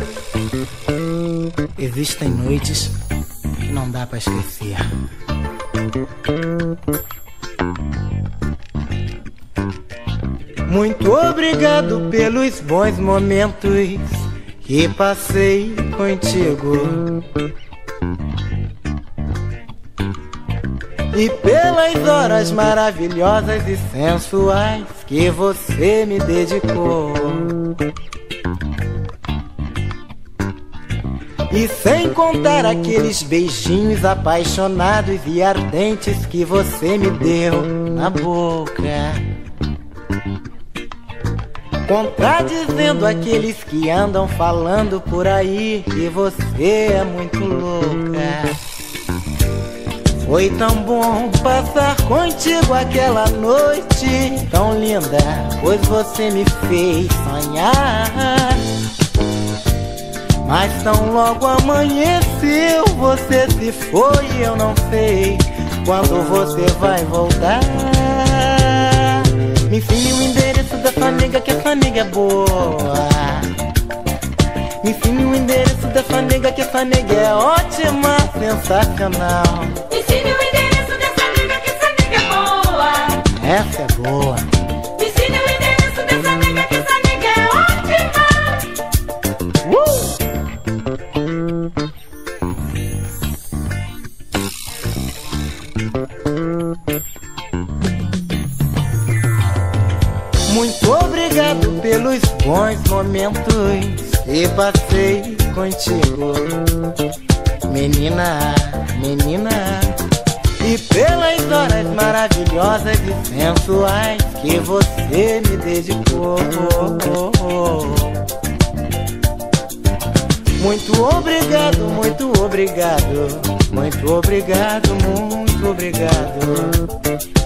Existem noites que não dá pra esquecer. Muito obrigado pelos bons momentos que passei contigo e pelas horas maravilhosas e sensuais que você me dedicou. E sem contar aqueles beijinhos apaixonados e ardentes que você me deu na boca, contradizendo aqueles que andam falando por aí que você é muito louca. Foi tão bom passar contigo aquela noite tão linda, pois você me fez sonhar. Mas tão logo amanheceu, você se foi e eu não sei quando você vai voltar. Me ensine o endereço dessa nega, que essa nega é boa. Me ensine o endereço dessa nega, que essa nega é ótima, sensacional. Me ensine o endereço dessa nega, que essa nega é boa. Essa é boa. Me ensine o endereço dessa nega, que essa nega é ótima. Muito obrigado pelos bons momentos que passei contigo, menina, menina, e pelas horas maravilhosas e sensuais que você me dedicou. Muito obrigado, muito obrigado, muito obrigado, muito obrigado.